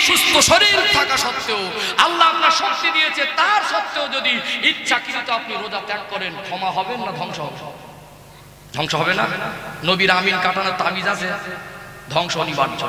সুস্থ শরীর থাকা সত্ত্বেও, আল্লাহ আপনার শক্তি দিয়েছে তার সত্ত্বেও যদি ইচ্ছাকৃত আপনি রোজা ত্যাগ করেন, ক্ষমা হবেন না ধ্বংস হবে? ধ্বংস হবে না? নবীর আমিন কাটানোর তাবিজ আছে, ধ্বংস অনিবার্য।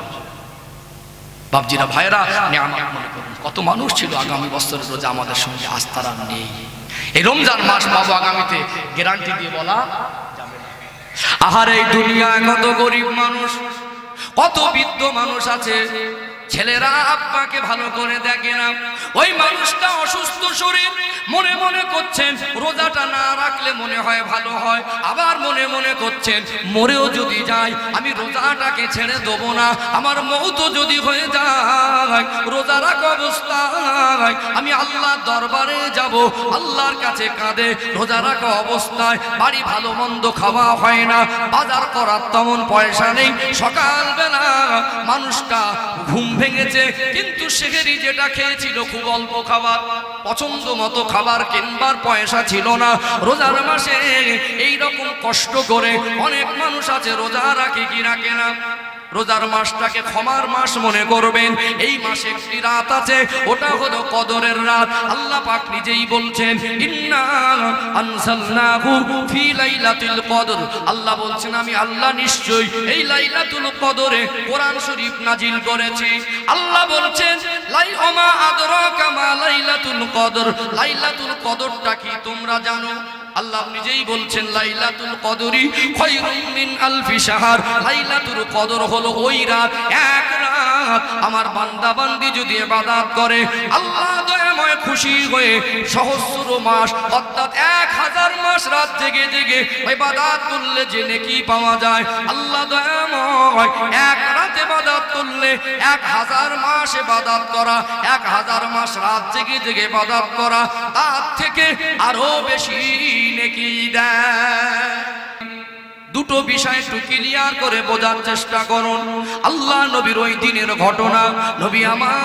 বাপজিরা ভাইরা নিয়ামত মনে করুন, কত মানুষ ছিল আগামী বছরের রোজা আমাদের সঙ্গে, আজ তারা নেই। এই রমজান মাস পাবো আগামীতে, গ্যারান্টি দিয়ে বলা যাবে না। আহার এই দুনিয়ায় কত গরিব মানুষ, কত বৃদ্ধ মানুষ আছে, ছেলেরা আব্বাকে ভালো করে দেখে না, ওই মানুষটা অসুস্থ শরীর, মনে মনে করছেন রোজাটা না রাখলে মনে হয় ভালো হয়, আবার মনে মনে করছেন মরেও যদি যাই আমি রোজাটাকে ছেড়ে দেবো না, আমার মৌত যদি হয়ে যায় রোজা রাখা অবস্থায় আমি আল্লাহর দরবারে যাব, আল্লাহর কাছে কাঁদে। রোজা রাখা অবস্থায় বাড়ি ভালো মন্দ খাওয়া হয় না, বাজার করার তেমন পয়সা নেই, সকালবেলা মানুষটা ঘুম ভেঙেছে, কিন্তু সেহেরি যেটা খেয়েছিল খুব অল্প খাবার, পছন্দ মতো খাবার কিনবার পয়সা ছিল না। রোজার মাসে এই রকম কষ্ট করে অনেক মানুষ আছে, রোজা রাখে কি রাখে না। রোজার মাসটাকে ক্ষমার মাস মনে করবেন। এই মাসে একটি রাত আছে, ওটা হলো কদরের রাত। আল্লাহ পাক নিজেই বলছেন ইন্না আনজালনাহু ফি লাইলাতুল কদর। আল্লাহ বলছেন আমি আল্লাহ নিশ্চয়ই এই লাইলাতুল কদরে কোরআন শরীফ নাজিল করেছি। আল্লাহ বলছেন লাইমা আদরাকা মা লাইলাতুল কদর, লাইলাতুল কদরটা কি তোমরা জানো? আল্লাহ নিজেই বলছেন লাইলাতুল কদরি খায়রুম মিন আলফি শাহর। লাইলাতুল কদর হলো ওই রাত, এক রাত আমার বান্দা বান্দি যদি ইবাদত করে আল্লাহ দয়াময় খুশি হয়ে সহস্র মাস অর্থাৎ 1000 মাস রাত জেগে জেগে ইবাদত করলে যে নেকি পাওয়া যায়, আল্লাহ দয়াময় এক রাত ইবাদত করলে 1000 মাস ইবাদত করা, 1000 মাস রাত জেগে জেগে ইবাদত করা তার থেকে আরো বেশি নেকি দেয়। দুটো বিষয় একটু ক্লিয়ার করে বোঝার চেষ্টা করুন। আল্লাহ নবীর ওই দিনের ঘটনা, নবী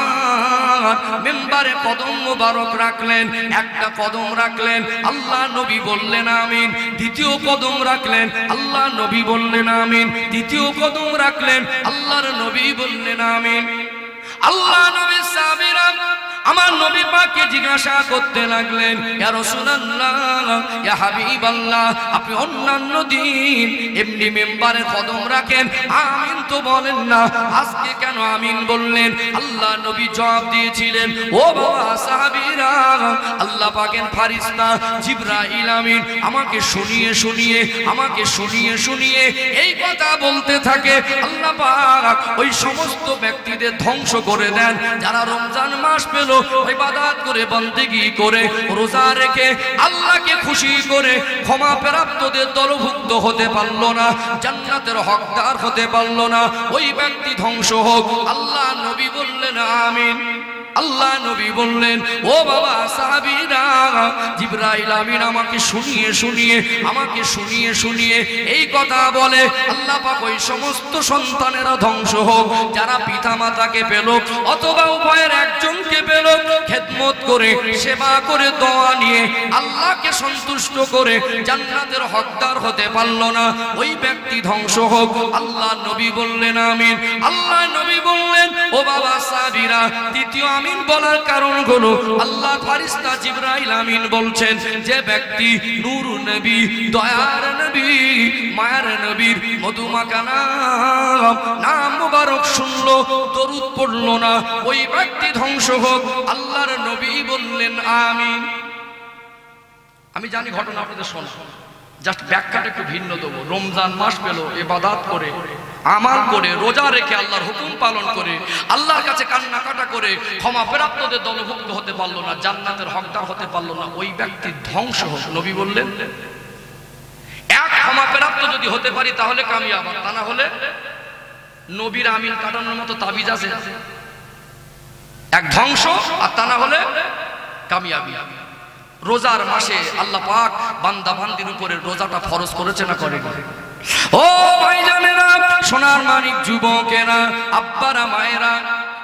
আমার মেম্বারে কদম মোবারক রাখলেন, একটা কদম রাখলেন, আল্লাহ নবী বললেন আমিন। দ্বিতীয় কদম রাখলেন, আল্লাহ নবী বললেন আমিন। তৃতীয় কদম রাখলেন, আল্লাহর নবী বললেন আমিন। আল্লাহ নবী সাহাবীরা আমার নবী পাককে জিজ্ঞাসা করতে লাগলেন ইয়া রাসূলুল্লাহ, ইয়া হাবিবাল্লাহ, আপনি অন্যান্য দিন এমনি মেম্বারে কদম রাখেন, আমিন তো বলেন না, আজকে কেন আমিন বললেন? আল্লাহ নবী জবাব দিয়েছিলেন ও বাবা সাহাবীরা, আল্লাহ পাকের ফেরেশতা জিবরাইল আমিন আমাকে শুনিয়ে শুনিয়ে এই কথা বলতে থাকে। আল্লাহ পাক ওই সমস্ত ব্যক্তিদের ধ্বংস করে দেন যারা রমজান মাস পেল ইবাদত করে বন্দেগী করে রোজা রেখে আল্লাহকে খুশি করে ক্ষমা প্রাপ্তদের দলভুক্ত হতে পারল না, জান্নাতের হকদার হতে পারল না, ওই ব্যক্তি ধ্বংস হোক। আল্লাহ নবী বললেন আমিন। আল্লাহ নবী বললেন ও বাবা সাহাবীরা, জিবরাইল আমিন আমাকে শুনিয়ে এই কথা বলে আল্লাহ পাক ওই সমস্ত সন্তানেরা ধ্বংস হোক যারা পিতা মাতাকে পেল অথবা উভয়ের একজনকে পেল, খেদমত করে সেবা করে দোয়া নিয়ে আল্লাহকে সন্তুষ্ট করে জান্নাতের হকদার হতে পারল না, ওই ব্যক্তি ধ্বংস হোক। আল্লাহ নবী বললেন আমিন। আল্লাহ নবী বললেন ও বাবা সাহাবীরা, দ্বিতীয় আমিন বলার কারণ হলো আল্লাহ ফেরেশতা জিবরাইল আমিন বলছেন যে ব্যক্তি নূর নবী, দয়ার নবী, মায়ের নবীর মধুমাখা নাম মুবারক শুনলো, দরুদ পড়লো না, ওই ব্যক্তি ধ্বংস হোক। আল্লাহর নবী বললেন আমিন। আমি জানি ঘটনা আপনাদের শোনা, জাস্ট ব্যাখ্যাটা একটু ভিন্ন দেবো। রমজান মাস পেল ইবাদত করে আমাল করে রোজা রেখে আল্লাহর হুকুম পালন করে আল্লাহর কাছে কান্নাকাটা করে ক্ষমা প্রাপ্তদের দলভুক্ত হতে পারলো না, জান্নাতের হকদার হতে পারলো না, ওই ব্যক্তি ধ্বংস হোক। নবী বললেন এক ক্ষমা প্রাপ্ত যদি হতে পারি তাহলে কামিয়াব, তা না হলে নবীর আমিন কাটানোর মতো তাবিজ আছে, এক ধ্বংস আর তা না হলে কামিয়াবি। রোজার মাসে আল্লাহ পাক বান্দা বান্দির উপরে রোজাটা ফরজ করেছে না করে? ও ভাইজানেরা, সোনার মানিক যুবকেরা, আব্বারা মায়েরা,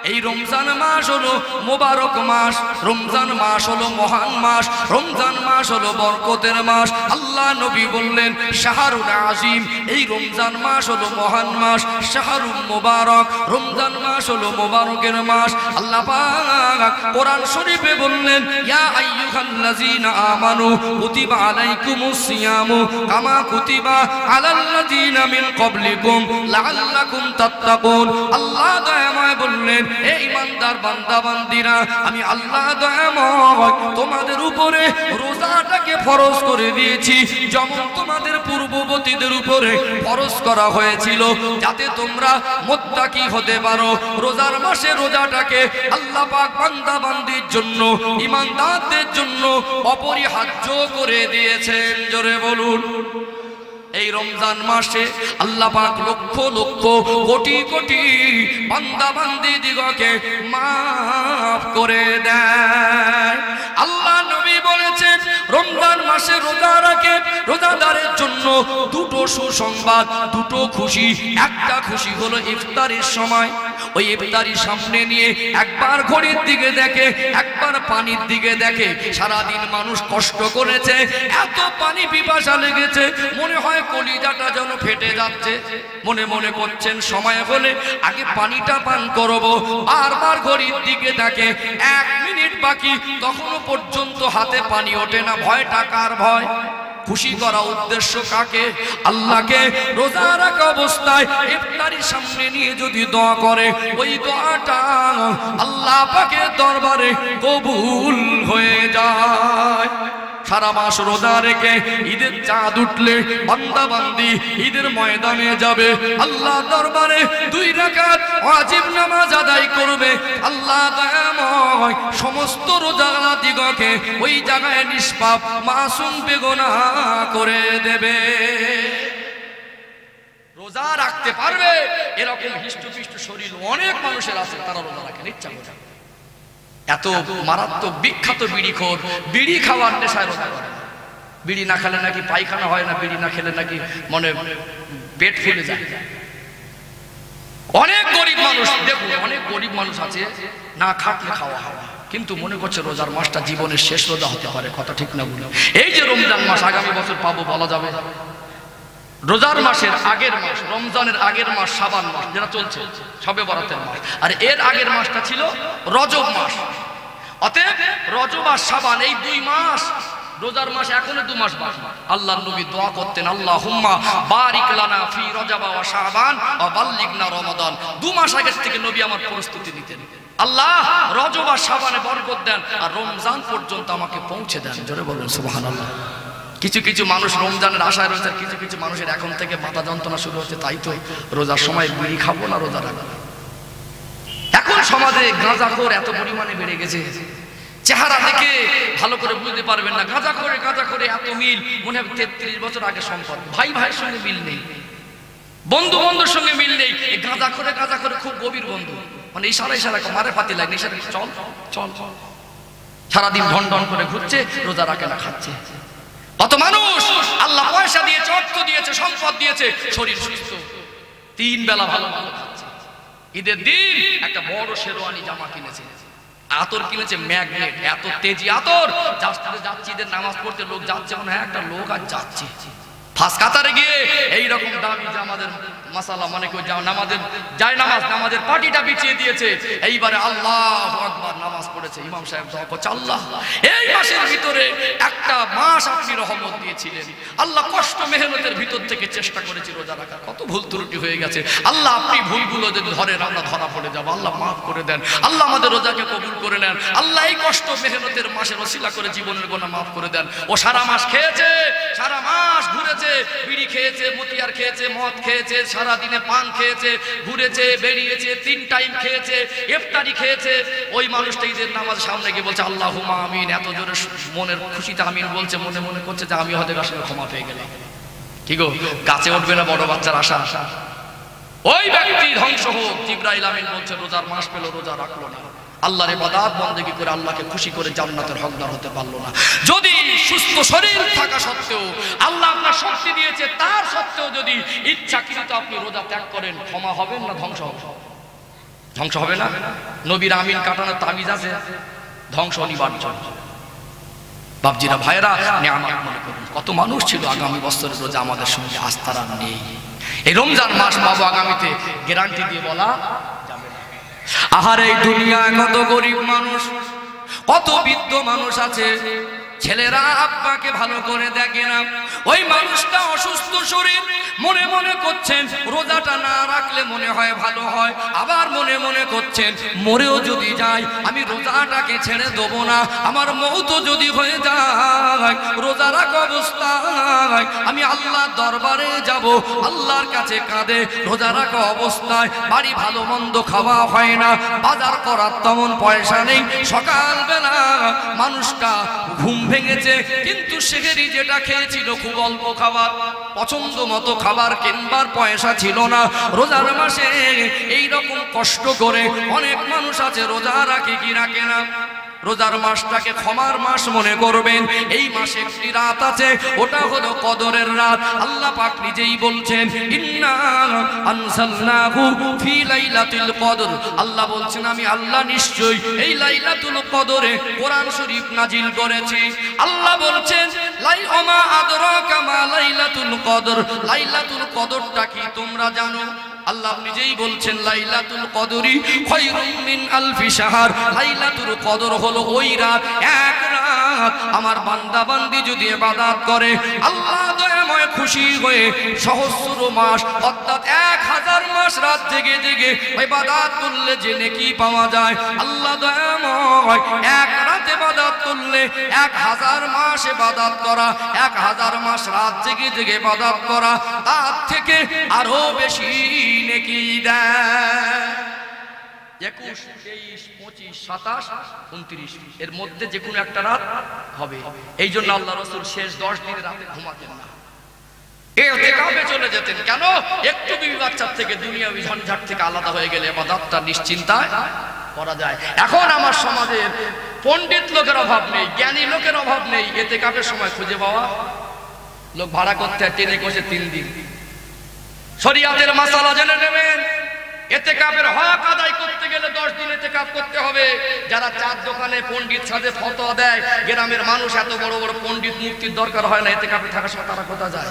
এই রমজান মাস হলো মোবারক মাস, রমজান মাস হলো মহান মাস, রমজান মাস হলো বরকতের মাস। আল্লাহ নবী বললেন শাহরুল আজিম, এই রমজান মাস হলো মহান মাস, শাহরুল মোবারক, রমজান মাস হলো মোবারকের মাস। আল্লাহ পাক কোরআন শরীফে বললেন ইয়া আইয়ুহাল্লাযীনা আমানু কুতিবা আলাইকুমুস সিয়ামু কামা কুতিবা আলাল্লাযীনা মিন ক্বাবলিকুম লাআল্লাকুম তাত্তাকুন। আল্লাহ দয়াময় বললেন হে ঈমানদার বান্দা বান্দীরা, আমি আল্লাহ দয়াময় তোমাদের উপরে রোজাটাকে ফরজ করে দিয়েছি, যেমন তোমাদের পূর্ববর্তীদের উপরে ফরজ করা হয়েছিল, যাতে তোমরা মুত্তাকি হতে পারো। রোজার মাসে রোজাটাকে আল্লাহ পাক বান্দা বান্দির জন্য, ঈমানদারদের জন্য অপরিহার্য করে দিয়েছেন। জোরে বলুন। এই রমজান মাসে আল্লাহ পাক লক্ষ লক্ষ কোটি কোটি বান্দা বান্দি দিগকে মাফ করে দেয়। আল্লাহ নবী বলেছেন রমজান মাসে রোজা রাখে রোজাদারের জন্য দুটো সুসংবাদ, দুটো খুশি। একটা খুশি হলো ইফতারের সময়, ওই ইফতারি সামনে নিয়ে একবার ঘড়ির দিকে দেখে, একবার পানির দিকে দেখে। সারাদিন মানুষ কষ্ট করেছে, এত পানি পিপাসা লেগেছে, মনে হয় কলিজাটা যেন ফেটে যাচ্ছে। মনে মনে করছেন সময় হলে আগে পানিটা পান করব। বারবার ঘড়ির দিকে দেখে, 1 মিনিট বাকি, তখনও পর্যন্ত হাতে পানি ওঠে না। ভয়টা কার ভয়? খুশি করা উদ্দেশ্য কাকে? আল্লাহকে। রোজা রাখা অবস্থায় ইফতারির সামনে নিয়ে যদি দোয়া করে, ওই দোয়াটা আল্লাহ পাকের দরবারে কবুল হয়ে যায়। সারা মাস রোজা রেখে ঈদের চাঁদ উঠলে বান্দা বান্দি ঈদের ময়দানে যাবে, আল্লাহ দরবারে 2 রাকাত ওয়াজিব নামাজ আদায় করবে। আল্লাহ দয়াময় সমস্ত রোজাদার দিগকে ওই জায়গায় নিষ্পাপ মাসুম বেগুনাহ করে দেবে। রোজা রাখতে পারবে এরকম হিষ্টপিষ্ট শরীর অনেক মানুষের আছে, তারা রোজা রাখেন ইচ্ছা করে। এত মারাত্মক বিখ্যাত বিড়িখোর, বিড়ি খাওয়ার নেশায় রোজা করে। বিড়ি না খেলে নাকি পায়খানা হয় না, বিড়ি না খেলে নাকি মনে পেট ফুলে যায়। অনেক গরিব মানুষ, দেখুন অনেক গরিব মানুষ আছে না খাটলে খাওয়া হাওয়া, কিন্তু মনে করছে রোজার মাসটা জীবনের শেষ রোজা হতে পারে। কথা ঠিক না বলুন? এই যে রমজান মাস আগামী বছর পাবো বলা যাবে। রোজার মাসের আগের মাস, রমজানের আগের মাস শাবান মাস যেটা চলছে, শবে বরাতের মাস, আর এর আগের মাসটা ছিল রজব মাস। অতএব রজব আর শাবান এই 2 মাস, রোজার মাস এখনো 2 মাস বাকি। আল্লাহর নবী দোয়া করতেন আল্লাহুম্মা বারিক লানা ফি রজব ওয়া শাবান ওয়া বাল্লিগনা রমাদান। 2 মাস আগে থেকে নবী আমার প্রস্তুতি নিতেন, আল্লাহ রজব আর শাবানে বরকত দেন আর রমজান পর্যন্ত আমাকে পৌঁছে দেন। জোরে বলুন সুবহানাল্লাহ। কিছু কিছু মানুষ রমজানের আশায় রয়েছে, কিছু কিছু মানুষের এখন থেকে মাথা যন্ত্রণা শুরু হচ্ছে, তাই তো রোজার সময় বিড়ি খাবো না, রোজা রাখবো। এখন সমাজে গাঁজাখোর এত পরিমাণে বেড়ে গেছে, চেহারা দেখে ভালো করে বুঝতে পারবেন না। গাঁজা করে এত মিল, মনে হয় 33 বছর আগে সম্পর্ক। ভাই ভাইয়ের সঙ্গে মিল নেই, বন্ধু বন্ধুর সঙ্গে মিল নেই। এই গাঁজা করে খুব গভীর বন্ধু, মানে ইশারা মারে ফাতি লাগে, ইশারা চল চল চল, সারাদিন ঢন ঢন করে ঘুরছে, রোজা রাখে না, খাচ্ছে। কত মানুষ আল্লাহ পয়সা দিয়েছে, অর্থ দিয়েছে, সম্পদ দিয়েছে, শরীর সুস্থ, 3 বেলা ভালো ভালো খাচ্ছে। ঈদের দিন একটা বড় শেরওয়ানি জামা কিনেছে, আতর কিনেছে ম্যাগনেট, এত তেজি আতর। যাচ্ছি ঈদের নামাজ পড়তে, লোক যাচ্ছে, মনে হয় একটা লোক আর যাচ্ছে। ফাঁস কাতারে গিয়ে এইরকম দামি জামাদের মাসালা, মানে কেউ নামাজের যায় নামাজের পাটিটা বিছিয়ে দিয়েছে। এইবারে আল্লাহু আকবার নামাজ পড়েছে, ইমাম সাহেব দোয়া করছে, আল্লাহ এই মাসের ভিতরে একটা মাস আপনি রহমত দিয়েছিলেন, আল্লাহ কষ্ট মেহনতের ভিতর থেকে চেষ্টা করেছি রোজা রাখার, কত ভুল ত্রুটি হয়ে গেছে, আল্লাহ আপনি ভুলগুলো যদি ধরেন আমরা ধরা পড়ে যাবো, আল্লাহ মাফ করে দেন, আল্লাহ আমাদের রোজাকে কবুল করে নেন, আল্লাহ এই কষ্ট মেহনতের মাসের ওসিলা করে জীবনের গুনাহ মাফ করে দেন। ও সারা মাস খেয়েছে, সারা মাস ঘুরেছে, বিড়ি খেয়েছে, মতিয়ার খেয়েছে, মদ খেয়েছে, সারা দিনে পান খেয়েছে, ঘুরেছে, বেরিয়েছে, 3 টাইম খেয়েছে, ইফতারি খেয়েছে। ওই মানুষটা ঈদের নামাজ সামনে গিয়ে বলছে আল্লাহুম্মা আমিন, এত জোরে মনের খুশিতে আমিন বলছে, মনে মনে করছে যে আমি হয়তো আসলে ক্ষমা পেয়ে গেলাম। কি গো, গাছে উঠবে না বড় বাচ্চার আশা? ওই ব্যক্তি ধ্বংস হোক। জিবরাইল আমিন বলছে রোজার মাস পেল, রোজা রাখলো না, আল্লাহর ইবাদত বন্দেগী করে আল্লাহকে খুশি করে জান্নাতের হকদার হতে পারলো না। যদি সুস্থ শরীর থাকা সত্ত্বেও, আল্লাহ আপনার শক্তি দিয়েছে তার সত্ত্বেও যদি ইচ্ছাকৃত আপনি রোজা ত্যাগ করেন, ক্ষমা হবেন না ধ্বংস হবেন? ধ্বংস হবে না? নবীর আমিন কাটানোর তাবিজ আছে, ধ্বংস অনিবার্য। বাপজিরা ভাইরা নিয়ামত মনে করুন, কত মানুষ ছিল আগামী বছরের রোজা আমাদের সঙ্গে, আস্থার আর নেই। এই রমজান মাস পাবো আগামীতে, গ্যারান্টি দিয়ে বলা যাবে না। আহার এই দুনিয়ায় কত গরিব মানুষ, কত বৃদ্ধ মানুষ আছে, ছেলেরা আব্বাকে ভালো করে দেখে না, ওই মানুষটা অসুস্থ শরীর, মনে মনে করছেন রোজাটা না রাখলে মনে হয় ভালো হয়, আবার মনে মনে করছেন মরেও যদি যাই আমি রোজাটাকে ছেড়ে দেবো না, আমার মৌত যদি হয়ে যায় রোজা রাখা অবস্থায় আমি আল্লাহর দরবারে যাব, আল্লাহর কাছে কাঁদে। রোজা রাখা অবস্থায় বাড়ি ভালো মন্দ খাওয়া হয় না, বাজার করার তেমন পয়সা নেই, সকালবেলা মানুষটা ঘুম ভেঙেছে, কিন্তু সেহেরি যেটা খেয়েছিল খুব অল্প খাবার, পছন্দ মতো খাবার কিনবার পয়সা ছিল না। রোজার মাসে এই রকম কষ্ট করে অনেক মানুষ আছে, রোজা রাখে কি রাখে না। রোজার মাসটাকে ক্ষমার মাস মনে করবেন। এই মাসে একটি রাত আছে, ওটা হলো কদরের রাত। আল্লাহ পাক নিজেই বলছেন ইন্না আনজালনাহু ফি লাইলাতুল কদর। আল্লাহ বলছেন আমি আল্লাহ নিশ্চয়ই এই লাইলাতুল কদরে কোরআন শরীফ নাজিল করেছি। আল্লাহ বলছেন লাইমা আদরাকা মা লাইলাতুল কদর, লাইলাতুল কদরটা কি তোমরা জানো? আল্লাহ নিজেই বলছেন লাইলাতুল কদরি খায়রুম মিন আলফি শাহর। লাইলাতুল কদর হলো ওই রাত, এক রাত আমার বান্দা বান্দি যদি ইবাদত করে আল্লাহ দয়াময় খুশি হয়ে সহস্র মাস অর্থাৎ 1000 মাস রাত জেগে জেগে ইবাদত করলে যে নেকি পাওয়া যায়, আল্লাহ দয়াময় এক রাত ইবাদত করলে 1000 মাস ইবাদত করা, 1000 মাস রাত জেগে জেগে ইবাদত করা তার থেকে আরো বেশি নেকি দেয়। 21, 23, 25, 27, 29 এর মধ্যে যে কোনো একটা রাত হবে। এই জন্য আল্লাহ রাসূল শেষ 10 দিন রাতে ঘুমাতেন না, ইতিকাফে চলে যেতেন। কেন? একটু বিবি বাচ্চার থেকে দুনিয়াবি ঝঞ্ঝাট থেকে আলাদা হয়ে গেলে ইবাদতটা নিশ্চিন্তায় করা যায়। এখন আমার সমাজের পণ্ডিত লোকের অভাব নেই, জ্ঞানী লোকের অভাব নেই, ইতিকাফের সময় খুঁজে পাওয়া লোক ভাড়া করতে হয় ট্রেনে বসে 3 দিন। শরিয়াতের মাসালা জেনে নেবেন। ইতিকাফের হক আদায় করতে গেলে 10 দিন ইতিকাফ করতে হবে। যারা চার দোকানে পণ্ডিত সাজে ফতোয়া দেয়, গ্রামের মানুষ এত বড় বড় পণ্ডিত মুক্তির দরকার হয় না, ইতিকাফে থাকার সময় তারা কোথা যায়?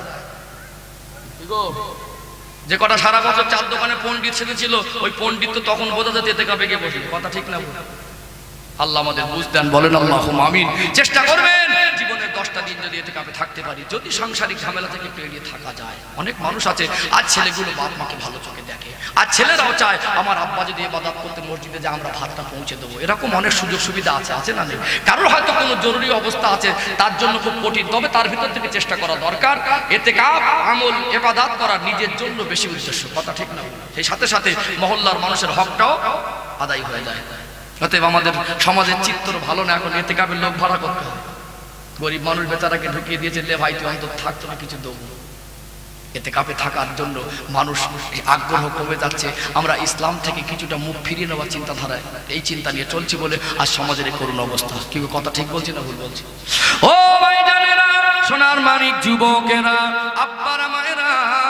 যে কটা সারা বছর চার দোকানে পণ্ডিত সেজেছিল, ওই পণ্ডিত তো তখন বোঝা যেত ইতিকাফে গিয়ে বসে। কথা ঠিক না? আল্লাহ আমাদের বুঝ দেন, বলেন আল্লাহুম্মা আমিন। চেষ্টা করবেন জীবনের 10টা দিন যদি ইতিকাফে থাকতে পারি, যদি সাংসারিক ঝামেলা থেকে এড়িয়ে থাকা যায়। অনেক মানুষ আছে আজ ছেলেগুলো বাপ মাকে ভালো চোখে দেখে, আর ছেলেরাও চায় আমার আব্বা যদি ইবাদত করতে মসজিদে যায় আমরা ভাতটা পৌঁছে দেবো। এরকম অনেক সুযোগ সুবিধা আছে, আছে না নেই? কারোর হয়তো কোনো জরুরি অবস্থা আছে, তার জন্য খুব কঠিন, তবে তার ভিতর থেকে চেষ্টা করা দরকার। ইতিকাফ আমল ইবাদত করা নিজের জন্য বেশি উদ্দেশ্য। কথা ঠিক না? সেই সাথে সাথে মহল্লার মানুষের হকটাও আদায় হয়ে যায়। অতএব আমাদের সমাজের চিত্র ভালো না, এখন ইতিকাফের লোক ভাড়া করতে হবে। গরিব মানুষ বেচারাকে ঢুকিয়ে দিয়েছে, লে ভাই তুই অন্তত থাকতো না কিছু দেবো। ইতিকাফে থাকার জন্য মানুষ আগ্রহ কমে যাচ্ছে। আমরা ইসলাম থেকে কিছুটা মুখ ফিরিয়ে নেওয়ার চিন্তাধারায় এই চিন্তা নিয়ে চলছি বলে আজ সমাজের এই করুণ অবস্থা। কি কথা ঠিক বলছি না ভুল বলছি? ও ভাই জানেরা, সোনার মানিক যুবকেরা, আব্বারা মায়েরা,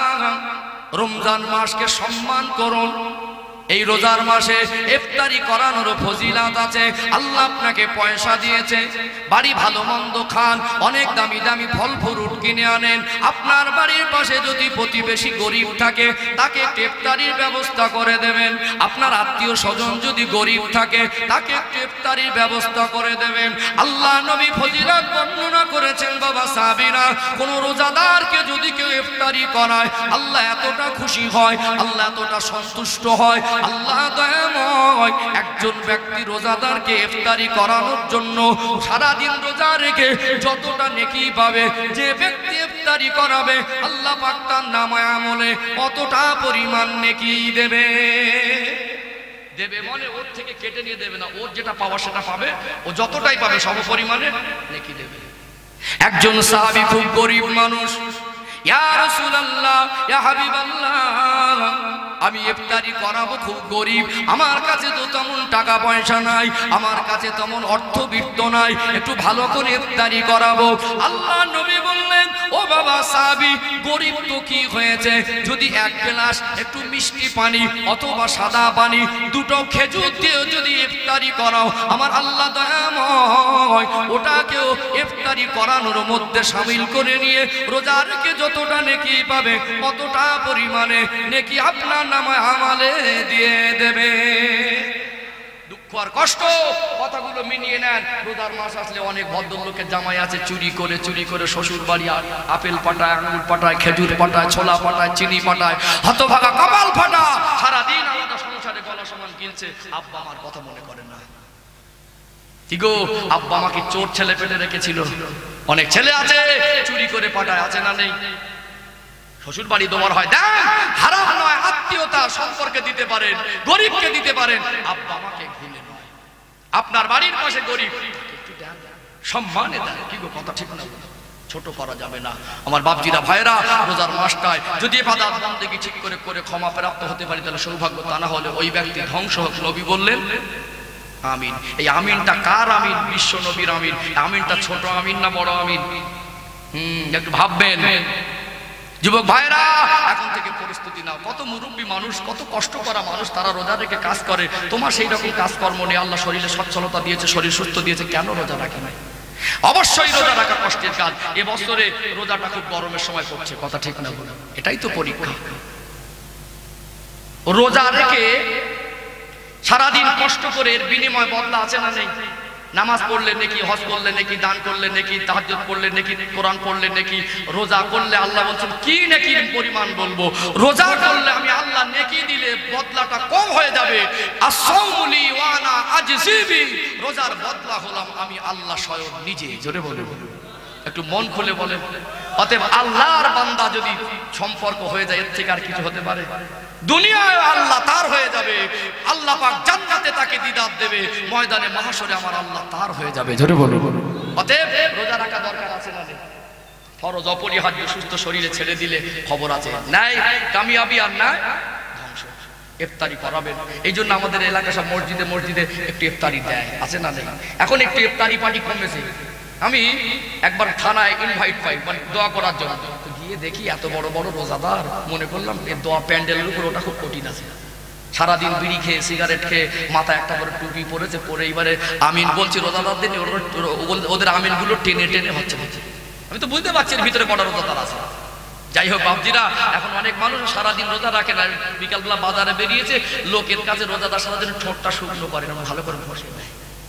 রমজান মাসকে সম্মান করুন। এই রোজার মাসে ইফতারি করানোর ফজিলত আছে। আল্লাহ আপনাকে পয়সা দিয়েছে, বাড়ি ভালো মন্দ খান, অনেক দামি দামি ফল ফ্রুট কিনে আনেন। আপনার বাড়ির পাশে যদি প্রতিবেশী গরিব থাকে তাকে ইফতারির ব্যবস্থা করে দেবেন। আপনার আত্মীয় স্বজন যদি গরিব থাকে তাকে ইফতারির ব্যবস্থা করে দেবেন। আল্লাহ নবী ফজিলত বর্ণনা করেছেন বাবা সাহাবীরা, কোন রোজাদারকে যদি কেউ ইফতারি করায় আল্লাহ এতটা খুশি হয়, আল্লাহ এতটা সন্তুষ্ট হয়। আল্লাহ দয়াময় একজন ব্যক্তি রোজাদারকে ইফতারি করানোর জন্য সারা দিন রোজা রেখে যতটা নেকি পাবে, যে ব্যক্তি ইফতারি করাবে আল্লাহ পাক তার নামায়ে আমলে অতটা পরিমাণ নেকি দেবে। দেবে মানে ওর থেকে কেটে নিয়ে দেবে না, ওর যেটা পাওয়া সেটা পাবে, ও যতটাই পাবে সম পরিমাণে নেকি দেবে। একজন সাহাবী খুব গরিব মানুষ, ইয়া রাসূলুল্লাহ, ইয়া হাবিবাল্লাহ, আমি ইফতারি করাবো খুব গরিব, আমার কাছে তো তেমন টাকা পয়সা নাই, আমার কাছে তেমন অর্থবিত্ত নাই, একটু ভালো করে ইফতারি করাবো। আল্লাহ নবী বললেন, ও বাবা সাহাবী, গরিব তো কি হয়েছে, যদি এক গ্লাস একটু মিষ্টি পানি অথবা সাদা পানি দুটো খেজুর দিয়ে যদি ইফতারি করাও, আমার আল্লাহ দয়াময় ওটাকেও ইফতারি করানোর মধ্যে শামিল করে নিয়ে রোজা রেখে যতটা নেকি পাবে কতটা পরিমাণে নেকি আপনার নামে আমালে দিয়ে দেবে। দুঃখ আর কষ্ট কথাগুলো মিনিয়ে নেন। রোজার মাস আসলে অনেক ভদ্রলোকের জামাই আছে চুরি করে শ্বশুর বাড়ি আপেল পাঠায়, আঙুর পাঠায়, খেজুর পাঠায়, ছোলা পাঠায়, চিনি পাঠায়, হতভাগা কপাল ফাটা, সারাদিন আমাদের সংসারে গলা সমান কিনছে, আব্বা আমার কথা মনে করে না। কি গো, আব্বা আমাকে চোর ছেলে পেলে রেখেছিল। অনেক ছেলে আছে চুরি করে পাঠায়, আছে না নেই? শ্বশুর বাড়ি দোয়ার হয়, দেন হারাম নয়, আত্মীয়তা সম্পর্কে দিতে পারেন, গরিবকে দিতে পারেন, আব্বা আমাকে ঘিরে নয়। আপনার বাড়ির পাশে গরিব একটু দেন, সম্মানে দেন। কি গো, কথা ঠিক না? ছোট করা যাবে না। আমার বাপজিরা ভাইরা, রোজার মাসটায় যদি ইবাদত বন্দেগী ঠিক করে করে ক্ষমা প্রাপ্ত হতে পারি তাহলে সৌভাগ্য, তা না হলে ওই ব্যক্তি ধ্বংস হোক। নবী বললেন আমিন। এই আমিনটা কার আমিন? বিশ্ব নবীর আমিন। আমিনটা ছোট আমিন না বড় আমিন? একটু ভাববেন। যুবক ভাইরা, এখন থেকে প্রস্তুতি নাও। কত মুরব্বী মানুষ, কত কষ্ট করা মানুষ, তারা রোজা রেখে কাজ করে। তোমার সেই রকম কাজকর্ম নেই, আল্লাহ শরীরে সচ্ছলতা দিয়েছে, শরীর সুস্থ দিয়েছে, কেন রোজা রাখে নাই? অবশ্যই রোজা রাখা কষ্টের কাজ। এবছরে রোজাটা খুব গরমের সময় পড়ছে, কথা ঠিক না? এটাই তো পরীক্ষা। রোজা রেখে সারাদিন কষ্ট করে এর বিনিময় বদলা আছে না নেই? নামাজ পড়লে নাকি, হজ করলে নাকি, দান করলে নাকি, তাহাজ্জুদ পড়লে নাকি, কোরআন পড়লে নাকি, রোজা করলে আল্লাহ বলছেন কি নেকির পরিমাণ বলবো। রোজা করলে আমি আল্লাহ নেকি দিলে বদলাটা কম হয়ে যাবে। আস-সাওমুলি ওয়া আনা আজজি বি, রোজার বদলা হলাম আমি আল্লাহ স্বয়ং নিজে। জোরে বলে, একটু মন খুলে বলে। অতএব আল্লাহর বান্দা যদি সম্পর্ক হয়ে যায়, এর থেকে আর কিছু হতে পারে? দুনিয়ায় আল্লাহ তার হয়ে যাবে, আল্লাহ পাক জান্নাতে তাকে দিদার দেবে, ময়দানে মাহশরে আমার আল্লাহ তার হয়ে যাবে। জোরে বলো। অতএব রোজা রাখা দরকার আছে না? ফরজ অপরিহার্য। সুস্থ শরীরে ছেড়ে দিলে খবর আছে, নাই কামিয়াবি আর নাই ধ্বংস। ইফতারি করাবেন, এই জন্য আমাদের এলাকা সব মসজিদে মসজিদে একটু ইফতারি দেয়, আছে না নেই? এখন একটু ইফতারি পার্টি কমেছে। আমি একবার থানায় ইনভাইট পাই, মানে দোয়া করার জন্য, গিয়ে দেখি এত বড় বড় রোজাদার, মনে করলাম এই দোয়া প্যান্ডেলের উপর ওটা খুব কঠিন আছে। সারাদিন বিড়ি খেয়ে, সিগারেট খেয়ে, মাথায় একটা করে টুপি পরেছে, পরে এইবারে আমিন বলছি রোজাদারদের, ওদের আমিনগুলো টেনে টেনে হচ্ছে। আমি তো বুঝতে পারছি এর ভিতরে কটা রোজাদার আছে। যাই হোক বাপজিরা, এখন অনেক মানুষ সারাদিন রোজা রাখে না, বিকালবেলা বাজারে বেরিয়েছে, লোকের কাছে রোজাদার সারাদিন ঠোঁটটা শুকনো করে না, ভালো করে বসে নেয়,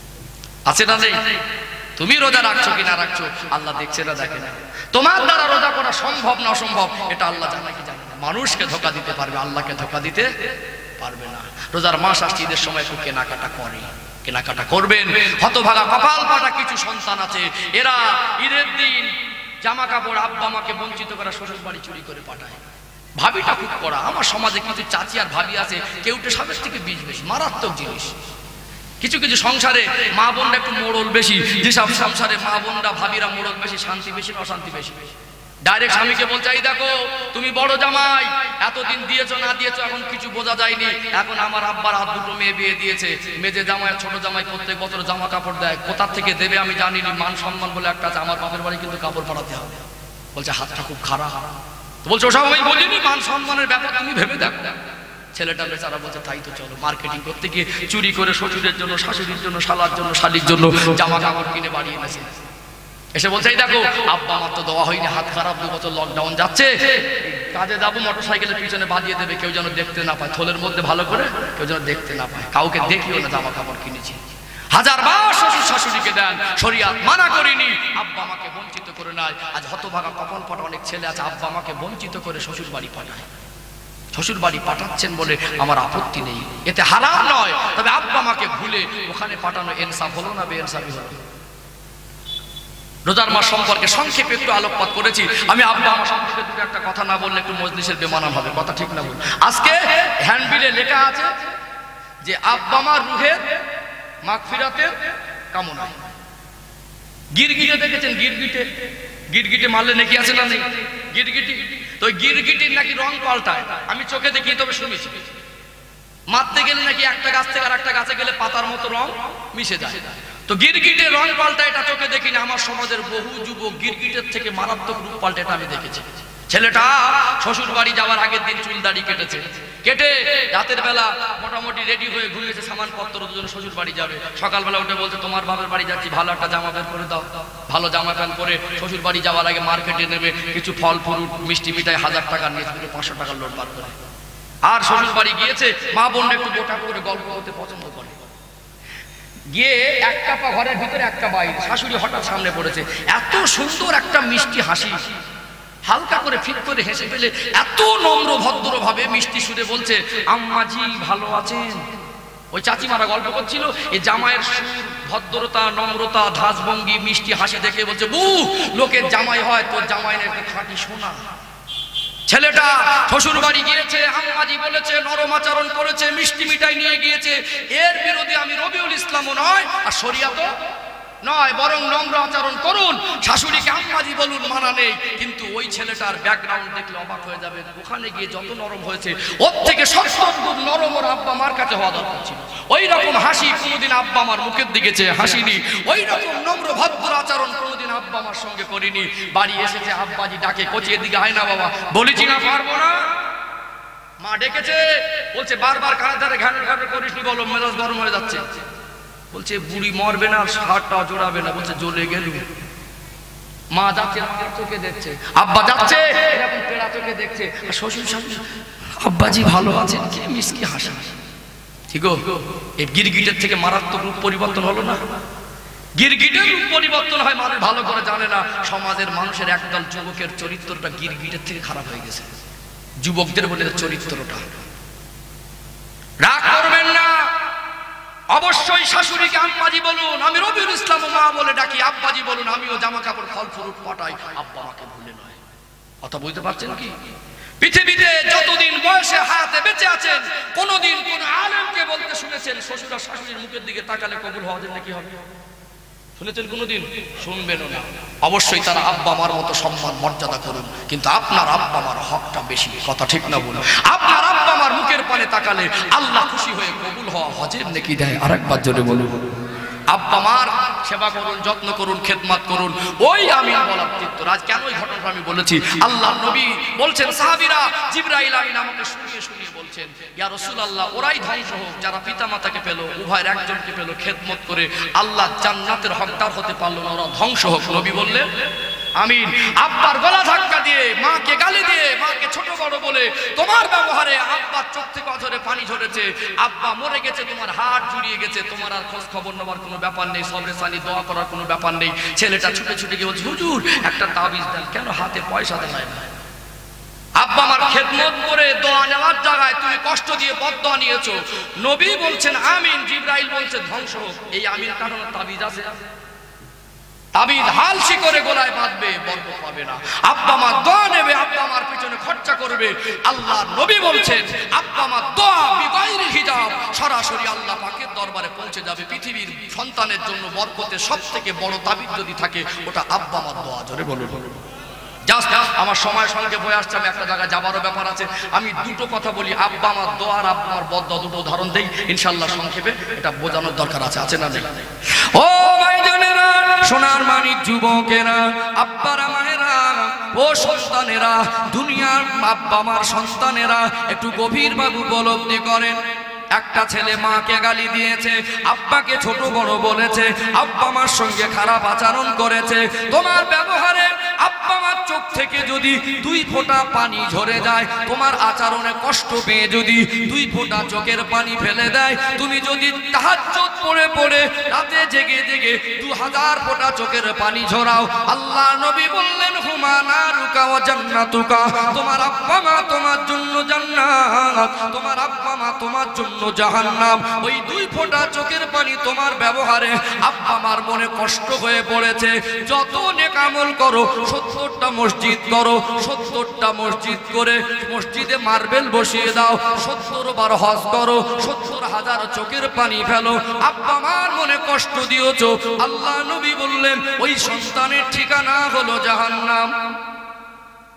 আছে না নেই? তুমি রোজা রাখছো কি না রাখছো আল্লাহ দেখছে না, দেখে না? তোমার দ্বারা রোজা করা সম্ভব না অসম্ভব এটা আল্লাহ জানে কি জানে না। মানুষকে ধোঁকা দিতে পারবে, আল্লাহকে ধোঁকা দিতে পারবে না। রোজার মাস আসছে, ঈদের সময় একটু কেনাকাটা করে, কেনাকাটা করবেন। হতভাগা কপাল পাটা কিছু সন্তান আছে, এরা ঈদের দিন জামা কাপড় আব্বা আমাকে বঞ্চিত করা, শ্বশুর বাড়ি চুরি করে পাঠায়। ভাবিটা খুব করা। আমার সমাজে কিছু চাচি আর ভাবি আছে, কেউটে সাবের থেকে বীজ বেশি, মারাত্মক জিনিস। কিছু কিছু সংসারে মা বোনরা একটু মোড়ল বেশি, যেসব সংসারে মা বোনরা ভাবিরা মোড়ল বেশি, শান্তি বেশি না অশান্তি বেশি? ডাইরেক্ট স্বামীকে বলছে, এই দেখো তুমি বড় জামাই, এতদিন দিয়েছো না দিয়েছো এখন কিছু বোঝা যায়নি, এখন আমার আব্বার হাত দুটো মেয়ে বিয়ে দিয়েছে, মেজে জামাই ছোট জামাই প্রত্যেক বছর জামা কাপড় দেয়, কোথা থেকে দেবে আমি জানিনি, মান সম্মান বলে একটা আছে, আমার বাপের বাড়ি কিন্তু কাপড় পরাতে হবে। বলছে হাতটা খুব খারাপ। তো বলছে ওসব আমি বলিনি, মান সম্মানের ব্যাপার তুমি ভেবে দেখো। ছেলেটা বেচারা বলছে তাই তো চলো। মার্কেটিং করতে গিয়ে চুরি করে শ্বশুরের জন্য, শাশুড়ির জন্য, শালার জন্য, শালির জন্য জামা কাপড় কিনে বাড়ি এনেছে। এসে বলছে এই দেখো আব্বা আমার তো দেওয়া হয়নি, হাত খারাপ, 2 বছর লকডাউন যাচ্ছে, কাজে যাবো, মোটর সাইকেলের পিছনে বাজিয়ে দেবে, কেউ যেন দেখতে না পায়, থলের মধ্যে ভালো করে কেউ যেন দেখতে না পায়, কাউকে দেখিও না জামা কাপড় কিনেছি। হাজারবার শ্বশুর শাশুড়িকে দেন, শরিয়াত মানা করিনি, আব্বা আমাকে বঞ্চিত করে নাই। আজ হতভাগা কপাল ফাটা অনেক ছেলে আছে, আব্বা আমাকে বঞ্চিত করে শ্বশুর বাড়ি পাঠায়। শ্বশুর বাড়ি পাঠাচ্ছেন বলে আমার আপত্তি নেই, এতে হারাম নয়, তবে আব্বা আমাকে ভুলে ওখানে পাঠানো ইনসাফ হলো না বেইনসাফি হলো? রোজার মাস সম্পর্কে সংক্ষেপে একটু আলোকপাত করেছি। আমি আব্বা আমার সম্পর্কে দুটো একটা কথা না বললে একটু মজলিসের বেমানান হবে, কথা ঠিক না বল। আজকে হ্যান্ডবিলে লেখা আছে যে আব্বা আমার রুহের মাগফিরাতের কামনা। গিরগিটে দেখেছেন? গিরগিটে মারলে নাকি আছে না নেই? গিরগিটি তো গিরগিটির নাকি রং পাল্টায়, আমি চোখে দেখি তবে শুনেছি। মারতে গেলে নাকি একটা গাছ থেকে আর একটা গাছে গেলে পাতার মতো রং মিশে যায়। তো গিরগিটের রং পাল্টা এটা চোখে দেখিনি, আমার সমাজের বহু যুবক গিরগিটের থেকে মারাত্মক রূপ পাল্টে এটা আমি দেখেছি। ছেলেটা শ্বশুর বাড়ি যাওয়ার আগের দিন চুল দাড়ি কেটেছে, কেটে রাতের বেলা মোটামুটি রেডি হয়ে ঘুমিয়েছে, সামানপত্র দুজন শ্বশুর বাড়ি যাবে। সকালবেলা উঠে বলছে তোমার বাবার বাড়ি যাচ্ছি, ভালো একটা জামা বের করে দাও। ভালো জামা প্যান্ট পরে শ্বশুর বাড়ি যাওয়ার আগে মার্কেটে নেবে, কিছু ফল ফ্রুট মিষ্টি মিঠাই 1000 টাকা নিয়ে 500 টাকার লোড বার করে। আর শ্বশুর বাড়ি গিয়েছে, মা বোন একটু গোটা করে গল্প করতে পছন্দ করে। গিয়ে একটা পা ঘরের ভিতরে একটা বাইরে, শাশুড়ি হঠাৎ সামনে পড়েছে, এত সুন্দর একটা মিষ্টি হাসি, হালকা করে ফিট করে হেসে ফেলে এত নম্র ভদ্র ভাবে মিষ্টি সুরে বলছে আম্মাজি ভালো আছেন। ওই চাচিমারা গল্প করছিল, এই জামাইয়ের সুর, ভদ্রতা, নম্রতা, ধাসভঙ্গি, মিষ্টি হাসি দেখে বলছে বু লোকের জামাই হয়, তোর জামাই না একটু খাঁটি সোনা। ছেলেটা শ্বশুর বাড়ি গিয়েছে, আম্মাজি বলেছে, নরম আচরণ করেছে, মিষ্টি মিঠাই নিয়ে গিয়েছে। এর বিরোধী আমি রবিউল ইসলামও নয় আর শরিয়াতও নয়, বরং নম্র আচরণ করুন, শাশুড়িকে আম্মাজি বলুন, মানা নেই। কিন্তু ওই ছেলেটার ব্যাকগ্রাউন্ড দেখলে অবাক হয়ে যাবে, ওখানে গিয়ে যত নরম হয়েছে ওর থেকে 70 গুণ নরম ওর আব্বা মার কাছে হওয়া দরকার ছিল। ওই রকম হাসি কোনোদিন আব্বা মার মুখের দিকে চেয়ে হাসিনি, ওই রকম নম্র ভদ্র আচরণ কোনোদিন আব্বা মার সঙ্গে করিনি। বাড়ি এসেছে, আব্বাজি ডাকে, কচিয়ে দিকে আয় না বাবা, বলেছি না পারবো না। মা ডেকেছে, বলছে বারবার কানে ধারে ঘ্যানের ঘ্যানের করিসনি, বলো মেজাজ গরম হয়ে যাচ্ছে। বলছে বুড়ি মরবে না, শার্টটা জোড়াবে না। বলছে জ্বলে গেল। মা যাচ্ছে, চোখে দেখছে, আব্বা যাচ্ছে এরকম পেড়া চোখে দেখছে। শ্বশুর শাশুড়ি আব্বাজি ভালো আছেন, কি মিষ্টি হাসি। ঠিক এই গিরগিটের থেকে মারাত্মক রূপ পরিবর্তন হলো না? গিরগিটের রূপ পরিবর্তন হয়, মানুষ ভালো করে জানে না। সমাজের মানুষের একদল যুবকের চরিত্রটা গিরগিটের থেকে খারাপ হয়ে গেছে। যুবকদের বলে চরিত্রটা, রাগ করবেন না, অবশ্যই শাশুড়িকে আম্মাজি বলুন, আমি রবিউল ইসলাম মা বলে ডাকি, আব্বাজি বলুন, আমিও জামা কাপড় ফল ফ্রুট পাঠাই, আব্বা মাকে ভুলে নয়। কথা বুঝতে পারছেন কি? পৃথিবীতে যতদিন বয়সে হায়াতে বেঁচে আছেন, কোনদিন কোন আলেমকে বলতে শুনেছেন শ্বশুর আর শাশুড়ির মুখের দিকে তাকালে কবুল হওয়া যায় নাকি হবে? শুনেছেন কোনদিন? শুনবেনও না। অবশ্যই তারা আব্বা মার মতো সম্মান মর্যাদা করুন, কিন্তু আপনার আব্বা মার হকটা বেশি। কথা ঠিক না বলুন? আপনার আব্বা মার মুখের পানে তাকালে আল্লাহ খুশি হয়ে কবুল হওয়া হজের নেকি দেয়। আরেকবার জোরে বলুন, আব্বা মার সেবা করুন, যত্ন করুন, খেদমত করুন, ওই আমিন বলার চিত্তর। আজ কেন এই ঘটনাটা আমি বলেছি? আল্লাহ নবী বলছেন, সাহাবীরা জিবরাইল আমিন আমাকে শুনিয়ে শুনিয়ে বলছেন, ইয়া রাসূলুল্লাহ, ওরাই ধ্বংস হোক যারা পিতা মাতাকে পেল, উভয়ের একজনকে পেল, খেদমত করে আল্লাহ জান্নাতের হকদার হতে পারল না, ওরা ধ্বংস হোক। নবী বললেন আমিন। আব্বার গলা ধাক্কা দিয়ে, মাকে গালি দিয়ে, মাকে ছোট বড় বলে তোমার ব্যবহারে আব্বার চোখ থেকে অঝরে পানি ঝরেছে, আব্বা মরে গেছে, তোমার হাত জুড়িয়ে গেছে, তোমার আর খোঁজ খবর নেওয়ার কোনো ব্যাপার নেই, সবরে সানি দোয়া করার কোনো ব্যাপার নেই। ছেলেটা ছুটে ছুটে গিয়ে বলছে, হুজুর একটা তাবিজ দেন। কেন? হাতে পয়সা দেয় না। আব্বা আমার খেদমত করে দোয়া নেওয়ার জায়গায় তুমি কষ্ট দিয়ে বদদোয়া নিয়েছো। নবী বলছেন আমিন, জিবরাইল বলছে ধ্বংস হোক। এই আমিন কারণ তাবিজ আছে, তাবিজ হালসি করে গোলায় বাঁধবে, বরকত পাবে না। আব্বা মা দোয়া নেবে, আব্বা মার পিছনে খরচা করবে। আল্লাহ নবী বলছেন আব্বা মা দোয়া বিগাইরি হিজাব সরাসরি আল্লাহ পাকের দরবারে পৌঁছে যাবে। পৃথিবীর সন্তানের জন্য বরকতের সবথেকে বড় তাবিজ যদি থাকে ওটা আব্বা মার দোয়া। জোরে বলুন। জাস্ট আমার সময় সঙ্গে বয়ে আসছে, আমি একটা জায়গায় যাবারও ব্যাপার আছে। আমি দুটো কথা বলি, আব্বা আমার দোয়া আর আব্বা আমার বদদোয়া, দুটো উদাহরণ দেই ইনশাআল্লাহ সংক্ষেপে। এটা বোঝানোর দরকার আছে না নেই? ও ভাইজানেরা, সোনার মানিক যুবকেরা, আব্বারা মায়েরা, ও সন্তানেরা, দুনিয়ার আব্বা মার সন্তানেরা একটু গভীরভাবে উপলব্ধি করেন। একটা ছেলে মাকে গালি দিয়েছে, আব্বাকে ছোট বড় বলেছে, আব্বা মার সঙ্গে খারাপ আচরণ করেছে। তোমার ব্যবহারে আব্বা মার চোখ থেকে যদি 2 ফোঁটা পানি ঝরে যায়, তোমার আচরণে কষ্ট পেয়ে যদি 2 ফোঁটা চোখের পানি ফেলে দেয়, তুমি যদি তাহাজ্জুদ পড়ে পড়ে রাতে জেগে জেগে 2000 ফোঁটা চোখের পানি ঝরাও, আল্লাহ নবী বললেন হুমা নারুকা ওয়া জান্নাতুকা, তোমার আব্বা মা তোমার জন্য জান্নাত, তোমার আব্বা মা তোমার জন্য জাহান্নাম। ওই 2 ফোঁটা চোখের পানি তোমার ব্যবহারে আব্বা মার মনে কষ্ট হয়ে পড়েছে। যত নেক আমল করো, 70টা মসজিদ করো, 70টা মসজিদ করে মসজিদে মার্বেল বসিয়ে দাও, 70 বার হজ করো, 70,000 চোখের পানি ফেলো, আব্বা মার মনে কষ্ট দিয়েছো, আল্লাহ নবী বললেন ওই সন্তানের ঠিকানা হলো জাহান্নাম।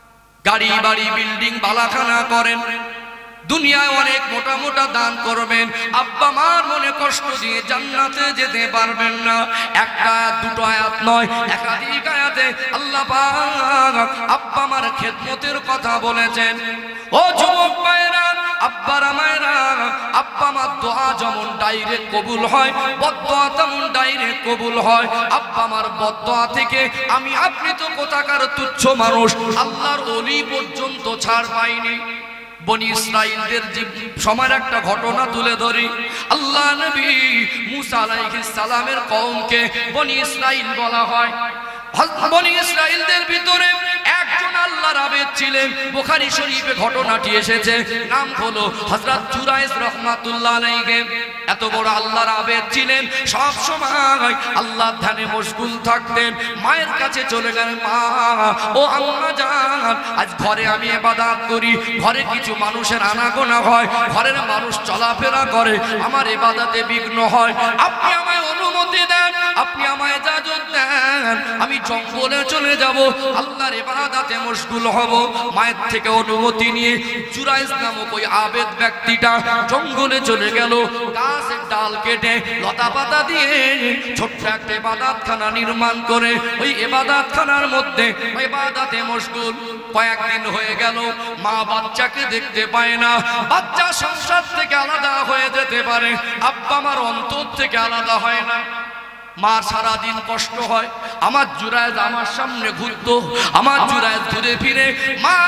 গাড়ি বাড়ি বিল্ডিং বালাখানা করেন, দুনিয়ায় অনেক মোটা মোটা দান করবেন, আব্বা মার মনে কষ্ট দিয়ে জান্নাতে যেতে পারবেন না। একটা দুটো আয়াত নয়, একাধিক আয়াতে আল্লাহ পাক আব্বা মার খেদমতের কথা বলেছেন। ও যুবক ভাইরা, আব্বারা মায়েরা, আব্বা মার দোয়া যেমন ডাইরেক্ট কবুল হয়, বদদোয়া তেমন ডাইরেক্ট কবুল হয়। আব্বা মার বদদোয়া থেকে আমি আপনি তো কোথাকার তুচ্ছ মানুষ, আল্লাহর ওলি পর্যন্ত ছাড় পাইনি। বনি ইসরাইলদের সময়ের একটা ঘটনা তুলে ধরি। আল্লাহ নবী মুসা আলাইহিস সালামের কওমকে বনি ইসরাইল বলা হয়। বনি ইসরাইলদের ভিতরে একজন আল্লাহর আবেদ ছিলেন। বুখারী শরীফে ঘটনাটি এসেছে, নাম হলো হযরত জুরাইজ রাহমাতুল্লাহ আলাইহি। এত বড় আল্লাহর আবেদ ছিলেন, সব সময় আল্লাহর ধ্যানে মশগুল থাকতেন। মায়ের কাছে চলে গেলেন, মা ও আম্মা জান, আজ ঘরে আমি ইবাদত করি, ঘরে কিছু মানুষের আনাগোনা হয়, ঘরের মানুষ চলাফেরা করে, আমার ইবাদতে বিঘ্ন হয়, আপনি আমায় অনুমতি দেন, আপনি আমায় ইজাজত দেন, আমি জঙ্গলে চলে যাব, আল্লাহর ইবাদতে মশগুল হব। মায়ের থেকে অনুমতি নিয়ে জুরাইজ নামক ওই আবেদ ব্যক্তিটা জঙ্গলে চলে গেল। গাছের ডাল কেটে লতা পাতা দিয়ে ছোট্ট একটা ইবাদতখানা নির্মাণ করে ওই ইবাদতখানার মধ্যে ইবাদতে মশগুল। কয়েকদিন হয়ে গেল, মা বাচ্চাকে দেখতে পায় না। বাচ্চা সংসার থেকে আলাদা হয়ে যেতে পারে, আব্বা মার অন্তর থেকে আলাদা হয় না। মা সারাদিন কষ্ট হয়। আমার জুরাইজ আমার সামনে ঘুরতো, আমার জুরাইজ ঘুরে ফিরে মা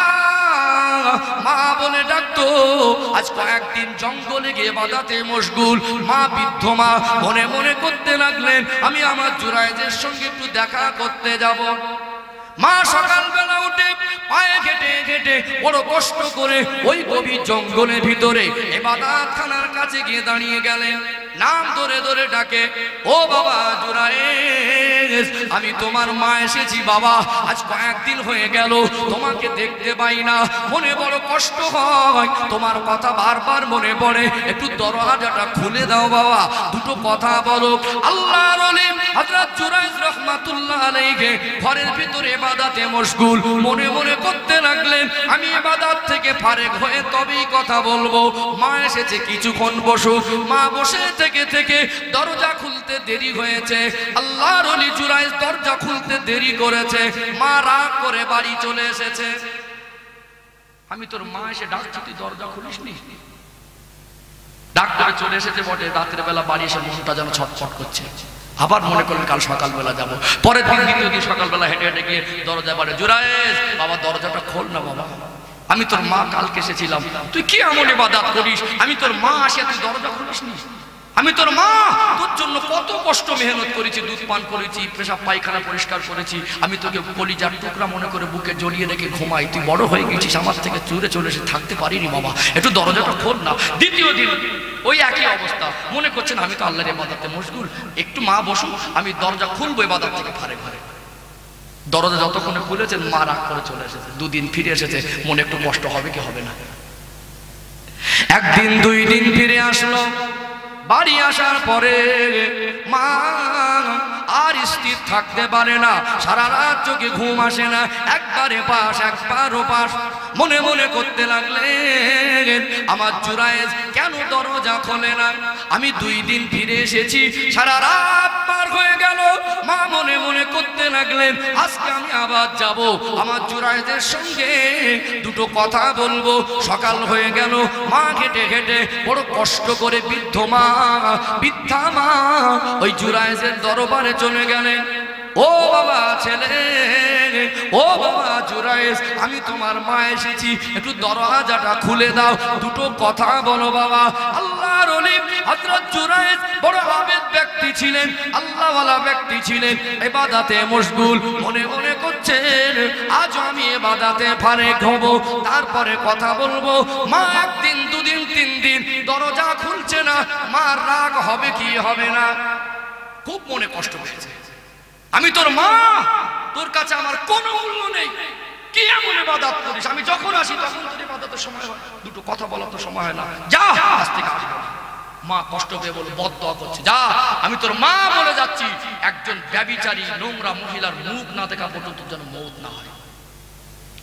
মা বলে ডাকতো। আজ কয়েকদিন জঙ্গলে গিয়ে ইবাদতে মশগুল। মা বৃদ্ধ মা মনে মনে করতে লাগলেন, আমি আমার জুরাইজের সঙ্গে একটু দেখা করতে যাব। মা সকালবেলা উঠে পায়ে ঘেটে ঘেটে বড় কষ্ট করে ওই গভীর জঙ্গলের ভিতরে ইবাদতখানার কাছে গিয়ে দাঁড়িয়ে গেলেন। নাম ধরে ধরে ডাকে, ও বাবা জুরাইজ, আমি তোমার মা এসেছি বাবা। আজ কয়েকদিন হয়ে গেল তোমাকে দেখতে পাই না, মনে বড় কষ্ট হয়, তোমার কথা বারবার মনে পড়ে, একটু দরজাটা খুলে দাও বাবা, দুটো কথা বলো। আল্লাহর ওলি হযরত জুরাইজ রাহমাতুল্লাহ আলাইহি ঘরের ভিতরে ইবাদতে মশগুল, মনে মনে করতে লাগলেন, আমি ইবাদত থেকে ফারেক হয়ে তবেই কথা বলবো। মা এসেছে, কিছুক্ষণ বসো। মা বসে থেকে থেকে দরজা খুলতে দেরি হয়েছে। আল্লাহর ওলি জুরাইজ দরজা খুলতে দেরি করেছে। মা রাগ করে বাড়ি চলে এসেছে। আমি তোর মা এসে ডাকছি, তুই দরজা খুলিসনি। ডাক করে চলে এসেছে বটে, রাতের বেলা বাড়ি এসে মনটা যেন ছটফট করছে। আবার মনে করলেন কাল সকালবেলা যাবো। পরের দিন দ্বিতীয় দিন সকালবেলা হেঁটে হেঁটে গিয়ে দরজা বাড়ে, জুরাইজ বাবা দরজাটা খোল না বাবা, আমি তোর মা কালকে এসেছিলাম, তুই কি এমন ইবাদত করিস, আমি তোর মা আসে তুই দরজা খুলিসনি। আমি তোর মা, তোর জন্য কত কষ্ট মেহনত করেছি, দুধ পান করেছি, পেশাব পায়খানা পরিষ্কার করেছি, আমি তোকে কলিজার টুকরা মনে করে বুকে জড়িয়ে রেখে ঘুমাই, তুই বড় হয়ে গেছিস, আমার থেকে দূরে চলে এসে থাকতে পারিনি বাবা, একটু দরজাটা খোল না। দ্বিতীয় দিন ওই একই অবস্থা, মনে করছেন আমি তো আল্লাহর ইবাদতে মশগুল, একটু মা বসুন, আমি দরজা খুলবো ইবাদত থেকে ফারে ফারে। দরজা যতক্ষণে খুলেছেন মা রাগ করে চলে এসেছে। দুদিন ফিরে এসেছে, মনে একটু কষ্ট হবে কি হবে না। একদিন দুই দিন ফিরে আসলো। বাড়ি আসার পরে মা আর স্থির থাকতে পারে না, সারা রাত চোখে ঘুম আসে না, একবারে পাশ একবারও পাশ। মনে মনে করতে লাগলেন, আমার জুরাইজ কেন দরজা খোলে না, আমি 2 দিন ফিরে এসেছি, সারা রাত পার হয়ে গেল। মা মনে মনে করতে লাগলেন, আজকে আমি আবার যাব, আমার জুরাইজের সঙ্গে দুটো কথা বলবো। সকাল হয়ে গেল, মা ঘেটে ঘেটে বড় কষ্ট করে বৃদ্ধা মা ওই জুরাইজের দরবারে চলে গেলেন। ও বাবা ছেলে, ও বাবা জুরাইজ, আমি তোমার মা এসেছি, একটু দরজাটা খুলে দাও, দুটো কথা বলো বাবা। আল্লাহর ওলি হযরত জুরাইজ বড় আবেদ ব্যক্তি ছিলেন, আল্লাহওয়ালা ব্যক্তি ছিলেন, ইবাদতে মশগুল। মনে মনে করছেন, আজ আমি ইবাদতে ফারেক হব, তারপরে কথা বলবো। মা 1 দিন 2 দিন 3 দিন দরজা খুলছে না, মা রাগ হবে কি হবে না, খুব মনে কষ্ট পেয়েছে। আমি তোর মা, তোর কাছে আমার কোনো মূল্য নেই, কি এমন ইবাদত করিস, আমি যখন আসি তখন তোর ইবাদতের সময় হয়, দুটো কথা বলার তো সময় হয় না, যা আজ থেকে আসবে। মা কষ্ট পেয়ে বলে বদদোয়া করছে, যা, আমি তোর মা বলে যাচ্ছি, একজন ব্যভিচারী নোংরা মহিলার মুখ না দেখা পর্যন্ত যেন মওত না হয়।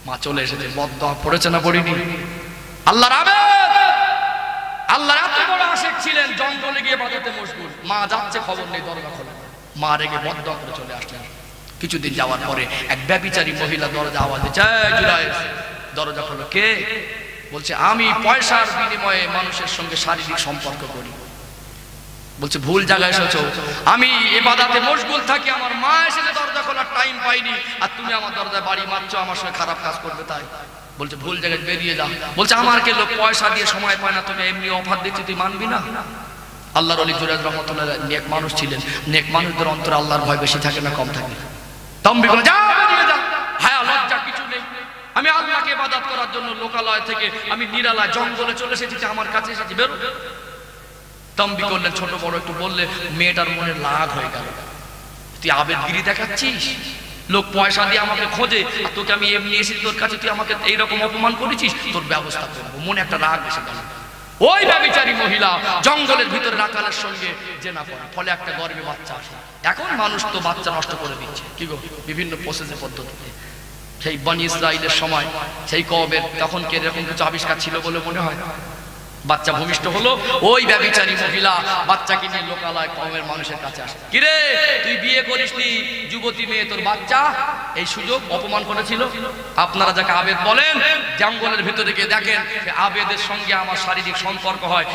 মা চলে এসেছে, বদদোয়া পড়েছে না পড়িনি? আল্লাহর আবেদ, আল্লাহর এত বড় আশিক ছিলেন, জঙ্গলে গিয়ে বাজাতে মশগুল। মা যাচ্ছে, খবর নেই, দরজা খোলা। মা রেগে বদদোয়া করে চলে আসলেন। কিছুদিন যাওয়ার পরে এক ব্যভিচারী মহিলা দরজা আওয়াজ দিচ্ছে, জুরায়েজ দরজা খোলো। কে? বলছে আমি পয়সার বিনিময়ে মানুষের সঙ্গে শারীরিক সম্পর্ক করি। বলছে ভুল জায়গায় এসেছো, আমি ইবাদতে মশগুল থাকি, আমার মা এসেছে দরজা খোলার টাইম পাইনি, আর তুমি আমার দরজায় বাড়ি মারছো, আমার সঙ্গে খারাপ কাজ করবে তাই। বলছে ভুল জায়গায় বেরিয়ে যা। বলছে আমার কে লোক পয়সা দিয়ে সময় পায় না, তুমি এমনি অফার দিচ্ছি, তুই মানবি না? আল্লাহর ওলি জুরায়েজ রহমাতুল্লাহ নেক মানুষ ছিলেন। নেক মানুষদের অন্তরে আল্লাহর ভয় বেশি থাকে না কম থাকে? তম্বি বলে যা, বেরিয়ে যা, হায়া লজ্জা কিছু নেই। আমি আল্লাহকে ইবাদত করার জন্য লোকালয় থেকে আমি নিরালায় জঙ্গলে চলে এসেছি, আমার কাছে এসেছি, বেরো। তম্বি করলেন, ছোট বড় একটু বললে মেয়েটার মনে লাগ হয়ে গেল। তুই আবেদগিরি দেখাচ্ছিস, লোক পয়সা দিয়ে আমাকে খোঁজে, আর তোকে আমি এমনি এসেছি তোর কাছে, তুই আমাকে এইরকম অপমান করেছিস, তোর ব্যবস্থা করবো। মনে একটা রাগ এসে গেল। ওই ব্যভিচারী মহিলা জঙ্গলের ভিতরে রাখালের সঙ্গে জেনা করে, ফলে একটা গর্ভে বাচ্চা আসে। এখন মানুষ তো বাচ্চা নষ্ট করে দিচ্ছে, কি গো, বিভিন্ন প্রসেসের পদ্ধতিতে। সেই বনি ইসরাইলের সময়, সেই কওমের তখন কি এরকম কিছু আবিষ্কার ছিল বলে মনে হয়? বাচ্চা ভূমিষ্ঠ হলো, ওই ব্যভিচারী মহিলা বাচ্চাকে নিয়ে লোকালয় কওমের মানুষের কাছে আসে। কিরে তুই বিয়ে করিসনি, যুবতী মেয়ে, তোর বাচ্চা এই সুযোগ অপমান করেছিল। আপনারা যাকে আবেদ বলেন, জঙ্গলের ভিতরে গিয়ে দেখেন আবেদের সঙ্গে আমার শারীরিক সম্পর্ক হয়।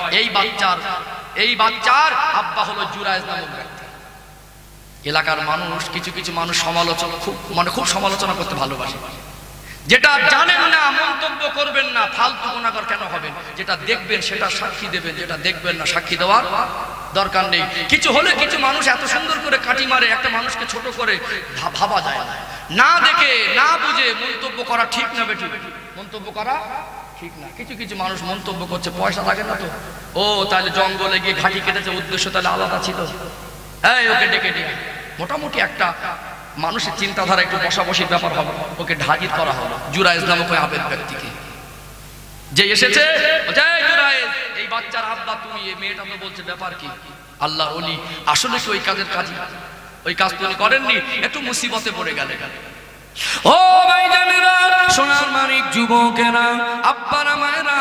এই বাচ্চার আব্বা হলো জুরায়েজ নামক ব্যক্তি। এলাকার মানুষ, কিছু কিছু মানুষ সমালোচনা খুব সমালোচনা করতে ভালোবাসে। যেটা জানেন না মন্তব্য করবেন না, ফালতু গুনাহগার কেন হবেন? যেটা দেখবেন সেটা সাক্ষী দেবেন, যেটা দেখবেন না সাক্ষী দেওয়ার দরকার নেই। কিছু হলে কিছু মানুষ এত সুন্দর করে কাটি মারে, একটা মানুষকে ছোট করে ভাবা যায় না। না দেখে না বুঝে মন্তব্য করা ঠিক না বেটি? মন্তব্য করা ঠিক না। কিছু কিছু মানুষ মন্তব্য করছে, পয়সা লাগে না তো, ও তাহলে জঙ্গলে গিয়ে ঘাটি কেটেছে, উদ্দেশ্য তাহলে আলাদা ছিল। এই ওকে ডেকে নিয়ে মোটামুটি একটা মানুষের চিন্তাধারা একটু বসাবসির ব্যাপার হবে, ওকে হাজির করা হলো। জুরায়েজ নামক ওই আবেদ ব্যক্তিকে যে এসেছে, জুরায়েজ এই বাচ্চার আব্বা তুমি। এই মেয়েটা তো বলছে ব্যাপার কি? আল্লাহর ওলি আসলে কি ওই কাজ তুমি করেননি, একটু মুসিবতে পড়ে গেলে। ও ভাইজানেরা, সোনার মানিক যুবকেরা, আব্বারা মায়েরা,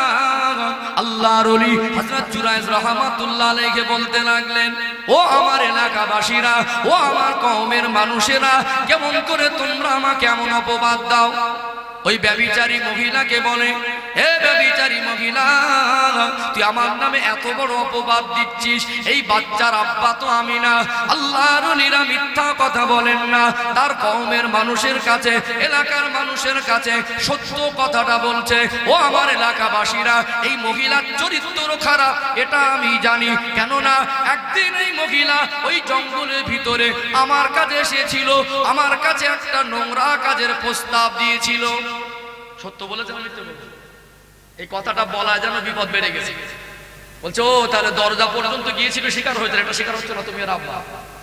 আল্লাহর ওলি হযরত জুরায়েজ রাহমাতুল্লাহ আলাইহি বলতে লাগলেন, ও আমার এলাকাবাসীরা, ও আমার কওমের মানুষেরা, কেমন করে তোমরা আমাকে এমন অপবাদ দাও? ওই ব্যভিচারী মহিলাকে বলে, হে ব্যভিচারী মহিলা, তুই আমার নামে এত বড় অপবাদ দিচ্ছিস, এই বাচ্চার আব্বা তো আমি না। আল্লাহর ওলিরা মিথ্যা কথা বলেন না, তার কওমের মানুষের কাছে, এলাকার মানুষের কাছে সত্য কথাটা বলছে। ও আমার এলাকাবাসীরা, এই মহিলার চরিত্র খারাপ এটা আমি জানি, কেননা একদিন এই মহিলা ওই জঙ্গলের ভিতরে আমার কাছে এসেছিল, আমার কাছে একটা নোংরা কাজের প্রস্তাব দিয়েছিল। সত্য বলেছেন না মিথ্যা বলেছেন? এই কথাটা বলা যেন বিপদ বেড়ে গেছে। বলছে ও তাহলে দরজা পর্যন্ত গিয়েছিল, শিকার হয়েছে, এটা শিকার হচ্ছে না তুমি? এর আব্বা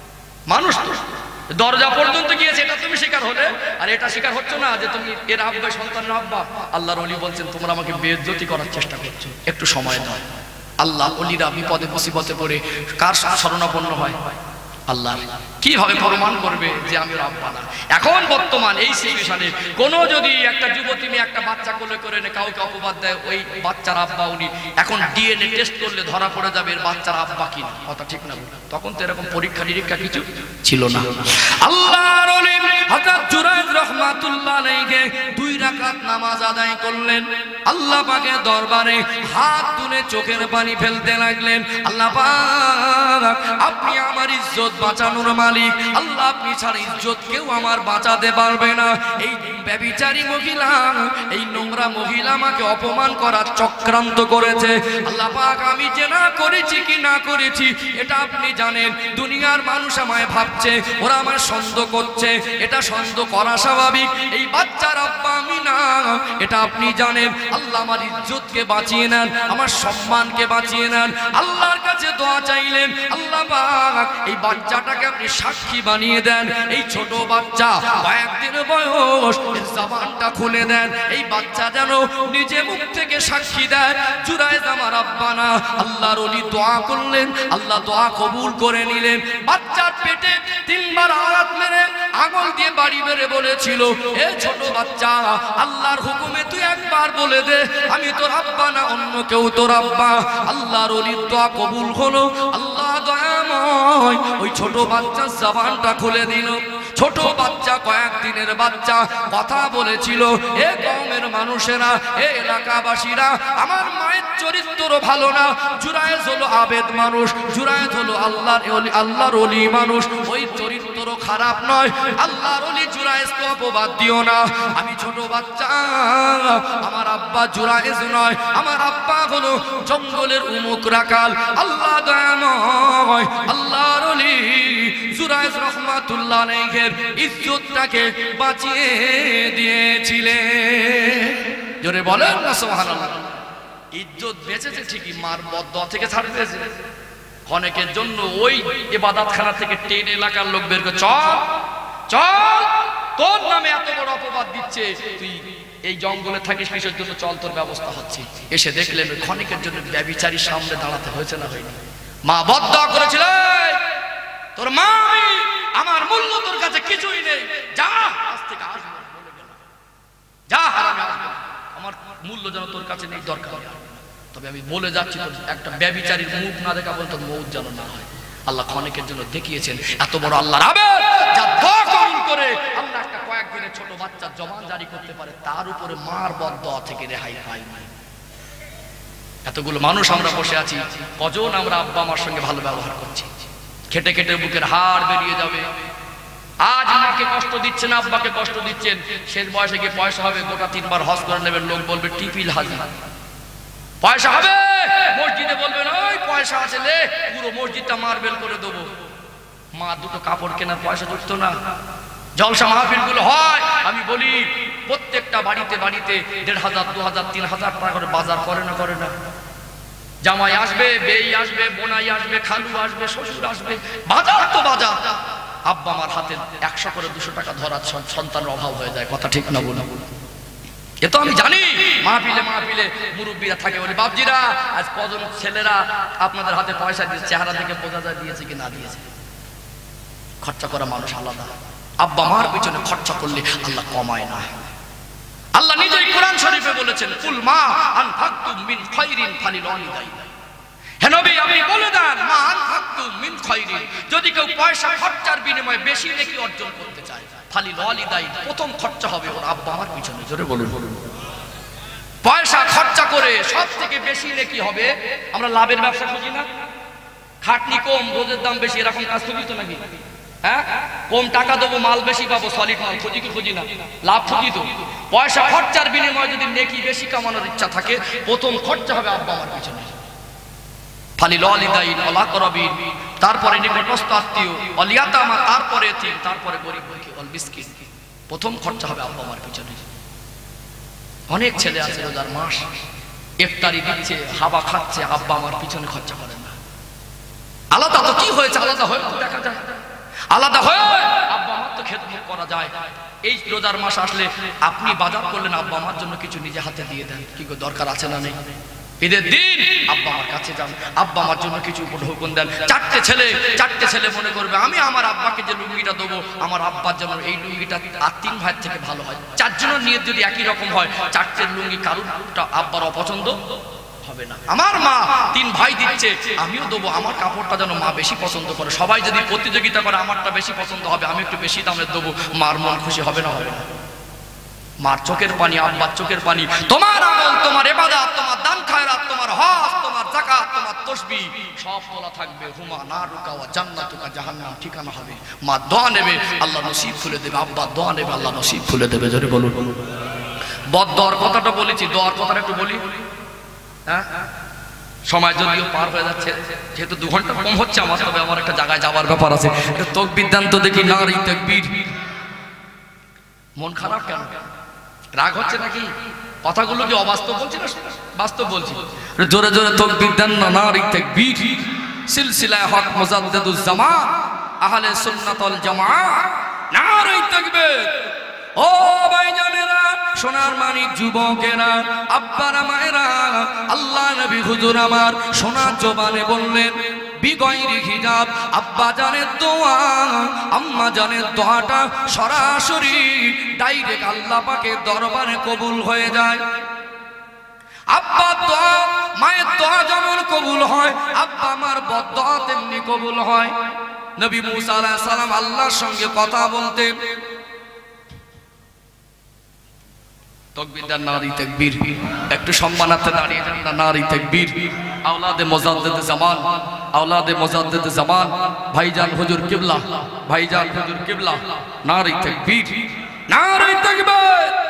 মানুষ তো দরজা পর্যন্ত গিয়েছে, এটা তুমি শিকার হলে, আর এটা শিকার হচ্ছে না যে তুমি এর আব্বা, সন্তানের আব্বা। আল্লাহর ওলি বলছেন তোমরা আমাকে বেইজ্জতি করার চেষ্টা করছো, একটু সময় দাও। আল্লাহ ওলিরা বিপদে মুসিবতে পড়ে কার শরণাপন্ন হয়? আল্লাহ। কিভাবে প্রমাণ করবে যে আমি আব্বা না? এখন বর্তমান এই সিচুয়েশনে কোনো যদি একটা যুবতী মেয়ে একটা বাচ্চা কোলে করে এনে কাউকে অপবাদ দেয়, ওই বাচ্চার আব্বা উনি, এখন ডিএনএ টেস্ট করলে ধরা পড়ে যাবে এর বাচ্চার আব্বা কি না। কথা ঠিক না? তখন তো এরকম পরীক্ষা নিরীক্ষা কিছু ছিল না। আল্লাহর ওলি হযরত জুরায়েজ রাহমাতুল্লাহ আলাইহি 2 রাকাত নামাজ আদায় করলেন। আল্লাহ পাকের দরবারে হাত তুলে চোখের পানি ফেলতে লাগলেন। আল্লাহ পাক, আপনি আমার ইজ্জত বাঁচানোর মালিক, আল্লাহ আপনি ছাড়া ইজ্জত কেউ আমার বাঁচাতে পারবে না। এই ব্যভিচারী মহিলা, এই নোংরা মহিলা আমাকে অপমান করার চক্রান্ত করেছে। আল্লাহ পাক, আমি যে না করেছি কি না করেছি এটা আপনি জানেন। দুনিয়ার মানুষ আমায় ভাবছে, ওরা আমায় সন্দেহ করছে, এটা সন্দেহ করা স্বাভাবিক। এই বাচ্চার আব্বা আমি না, এটা আপনি জানেন। আল্লাহ আমার ইজ্জতকে বাঁচিয়ে নেন, আমার সম্মানকে বাঁচিয়ে নেন। আল্লাহর কাছে দোয়া চাইলেন, আল্লাহ পাক এই বাচ্চাটাকে আপনি সাক্ষী বানিয়ে দেন। এই ছোট বাচ্চা, কয়েকদিন বয়স, এর জবানটা খুলে দেন। এই বাচ্চা যেন নিজে মুখ থেকে সাক্ষী দেয় জুরায়েজ আমার আব্বা না। আল্লাহর ওলি দোয়া করলেন, আল্লাহ দোয়া কবুল করে নিলেন। বাচ্চার পেটে 3 বার আঘাত মেরে আঙুল দিয়ে বাড়ি মেরে বলে বলেছিল, এ ছোট বাচ্চা, আল্লাহর হুকুমে তুই একবার বলে দে আমি তোর আব্বা না অন্য কেউ তোর আব্বা। আল্লাহর ওলির দোয়া কবুল হলো। আল্লাহ দয়াময় ওই ছোট বাচ্চার জবানটা খুলে দিল। ছোট বাচ্চা, কয়েকদিনের বাচ্চা, কথা বলেছিল, এ কওমের মানুষেরা, এ এলাকাবাসীরা, আমার মায়ের চরিত্র ভালো না। জুরায়েজ হলো আবেদ মানুষ, জুরায়েজ হলো আল্লাহর ওলি মানুষ, ওই চরিত্র খারাপ নয়। আল্লাহর ওলি জুরায়েজকে অপবাদ দিও না। আমি ছোট বাচ্চা, আমার আব্বা জুরায়েজ নয়, আমার আব্বা হলো জঙ্গলের উমুক রাখাল। আল্লাহ দয়াময় আল্লাহর ওলি জুরায়েজ রহমাতুল্লাহ আলাইহির ইজ্জতটাকে বাঁচিয়ে দিয়েছিলেন। জোরে বলেন না সুবহানাল্লাহ। ইজ্জত বেঁচেছে ঠিকই, মার বদদোয়া থেকে ছাড় পেয়েছে। অনেকের জন্য ওই ইবাদতখানা থেকে টেন এলাকার লোক বের করে, চল চল, তোর নামে এত বড় অপবাদ দিচ্ছে, তুই এই জঙ্গলে থাকিস কিসের জন্য, চল তোর ব্যবস্থা হচ্ছে। এসে দেখলেন ক্ষণিকের জন্য ব্যভিচারীর সামনে দাঁড়াতে হয়েছে না হয়নি? মা বদদোয়া করেছিল, তোর মা আমার মূল্য তোর কাছে কিছুই নেই, যা আজ থেকে আসবো বলে গেল, যা হারামে আসবো, আমার মূল্য যেন তোর কাছে নেই, দরকার। তবে আমি বলে যাচ্ছি, তোর একটা ব্যভিচারীর মুখ না দেখা বলতো মৌত যেন না হয়। আল্লাহ ক্ষণিকের জন্য দেখিয়েছেন এত বড় আল্লাহর আবেদ, যা দোয়া কবুল করে আল্লাহ একটা কয়েকদিনের ছোট বাচ্চার জবান জারি করতে পারে, তার উপরে মার বদদোয়া থেকে রেহাই পাই না। এতগুলো মানুষ আমরা বসে আছি, কজন আমরা আব্বা আমার সঙ্গে ভালো ব্যবহার করছি? খেটে খেটে বুকের হাড় বেরিয়ে যাবে। আজ মাকে কষ্ট দিচ্ছেন, আব্বাকে কষ্ট দিচ্ছেন, শেষ বয়সে গিয়ে পয়সা হবে, গোটা 3 বার হজ করে নেবেন, লোক বলবে টিপিল হাজি। পয়সা হবে, মসজিদে বলবেন ওই পয়সা আছে, লে পুরো মসজিদটা মার্বেল করে দেবো। মা দুটো কাপড় কেনার পয়সা জুটতো না। জলসা মাহফিল গুলো হয়, আমি বলি প্রত্যেকটা বাড়িতে বাড়িতে 1500, 2000, 3000 টাকা করে বাজার করে না, করে না? জামাই আসবে, বেই আসবে, বোনাই আসবে, খালু আসবে, শ্বশুর আসবে, বাজার তো বাজার। আব্বা আমার হাতে 100 করে 200 টাকা ধরার সন্তানের অভাব হয়ে যায়, কথা ঠিক না বলুন? এ তো আমি জানি। মাহফিলে মাহফিলে মুরব্বীরা থাকে, বলে বাপজিরা আজ কজন ছেলেরা আপনাদের হাতে পয়সা দিয়েছে, চেহারা দেখে বোঝা যায় দিয়েছে কি না দিয়েছে। খরচা করা মানুষ আলাদা, আব্বা মার পিছনে খরচা করলে আল্লাহ কমায় না। আল্লাহ নিজেই কোরআন শরীফে বলেছেন, কুল মা আনফাকতুম মিন খায়রিন ফালিওয়ালিদাইন। হে নবী, আপনি বলে দেন, মা আনফাকতুম মিন খায়রিন, যদি কেউ পয়সা খরচার বিনিময়ে বেশি নেকি অর্জন করতে চায়, ফালিওয়ালিদাইন, প্রথম খরচা হবে ওর আব্বা আমার পিছনে। জোরে বলুন। পয়সা খরচা করে সব থেকে বেশি নেকি হবে। আমরা লাভের ব্যবসা খুঁজি না? খাটনি কম, রোজের দাম বেশি, এরকম কাজ খুঁজি তো নাকি? হ্যাঁ, কম টাকা দেবো, মাল বেশি পাবো, সলিড মাল খুঁজি কি খুঁজি না? লাভ খুঁজি তো। পয়সা খরচার বিনিময়ে যদি নেকি বেশি কামানোর ইচ্ছা থাকে, প্রথম খরচা হবে আব্বা আমার পিছনে। ফালিল ওয়ালিদাইন ওয়াল আকরাবিন, তারপরে নিকটস্থ আত্মীয়, ওয়াল ইয়াতামা, তারপরে এতিম, তারপরে গরিব দুঃখী, ওয়াল মিসকিন। প্রথম খরচা হবে আব্বা আমার পিছনে। অনেক ছেলে আছে রোজার মাস ইফতারি দিচ্ছে, হাবা খাচ্ছে, আব্বা আমার পিছনে খরচা করে না। আলাদা তো কি হয়েছে? আলাদা হয়ে দেখা যায়, আলাদা হয়ে আব্বা আমার তো খেদমত করা যায়। এই রোজার মাস আসলে আপনি বাজার করলেন, আব্বা আমার জন্য কিছু নিজে হাতে দিয়ে দেন, কি দরকার আছে না নেই? ঈদের দিন আব্বা আমার কাছে যান, আব্বা আমার জন্য কিছু হুকুম দেন। চারটে ছেলে মনে করবে আমি আমার আব্বাকে যে লুঙ্গিটা দেবো, আমার আব্বার জন্য এই লুঙ্গিটা আর 3 ভাইয়ের থেকে ভালো হয়। 4 জনের নিয়ত যদি একই রকম হয়, 4টের লুঙ্গি কারুরটা আব্বার অপছন্দ হবে না। আমার মা 3 ভাই দিচ্ছে, আমিও দেবো, আমার কাপড়টা যেন মা বেশি পছন্দ করে। সবাই যদি প্রতিযোগিতা করে, আমারটা বেশি পছন্দ হবে, আমি একটু বেশি দামের দেবো, মার মন খুশি হবে না? হবে না? মার চোখের পানি, আব্বার চোখের পানি, তোমার আমল, তোমার ইবাদত, তোমার দান খায়রাত, তোমার হজ, তোমার যাকাত, তোমার তাসবিহ সব তোলা থাকবে। হুমা নারুকা ওয়া জান্নাতুকা জাহান্নাম, ঠিকানা হবে। মা দোয়া নেবে, আল্লাহ নসিব খুলে দেবে, আব্বা দোয়া নেবে, আল্লাহ নসিব খুলে দেবে। জোরে বলুন। বদদোয়ার কথাটা বলেছি, দোয়ার কথাটা একটু বলি। হ্যাঁ, সময় যদিও পার হয়ে যাচ্ছে, যেহেতু 2 ঘন্টা কম হচ্ছে আমার, তবে আমার একটা জায়গায় যাওয়ার ব্যাপার আছে। তাকবীর দান তো দেখি, নারী তাকবীর। মন খারাপ কেন? রাগ হচ্ছে নাকি? কথাগুলো কি অবাস্তব বলছি না বাস্তব বলছি? জোরে জোরে তাকবীর দেন না, নারী তাকবীর। সিলসিলায়ে হক মুজাদ্দিদুজ জামান আহলে সুন্নাত ওয়াল জামাত, নারী তাকবীর। ও ভাইজানেরা, সোনার মানিক যুবকেরা, আব্বারা মায়েরা, আল্লাহ নবী হুজুর আমার সোনার জবানে বললেন, বিগয়রি হিজাব। আব্বা জানের দোয়া আম্মা জানের দোয়াটা সরাসরি ডাইরেক্ট আল্লাহ পাকের দরবারে কবুল হয়ে যায়। আব্বা দোয়া মায়ের দোয়া যেমন কবুল হয়, আব্বা আমার বদদোয়া তেমনি কবুল হয়। নবী মুসা আলাইহিস সালাম আল্লাহর সঙ্গে কথা বলতেন। তাকবীর দেন, নারী তাকবীর। একটু সম্মানার্থে দাঁড়িয়ে যান না, নারী তাকবীর। আওলাদে মুজাদ্দিদ জামান, আওলাদে মুজাদ্দিদ জামান ভাইজান হুজুর কিবলা, ভাইজান হুজুর কিবলা, নারী তাকবীর, নারী তাকবীর।